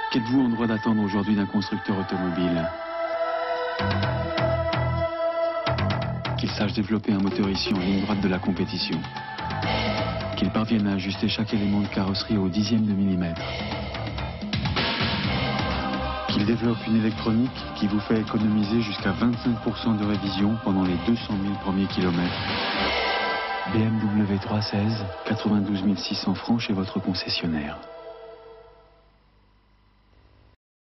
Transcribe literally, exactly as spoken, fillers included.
Qu'êtes-vous en droit d'attendre aujourd'hui d'un constructeur automobile? Qu'il sache développer un moteur ici en ligne droite de la compétition. Qu'il parvienne à ajuster chaque élément de carrosserie au dixième de millimètre. Qu'il développe une électronique qui vous fait économiser jusqu'à vingt-cinq pour cent de révision pendant les deux cent mille premiers kilomètres. B M W trois seize, quatre-vingt-douze mille six cents francs chez votre concessionnaire.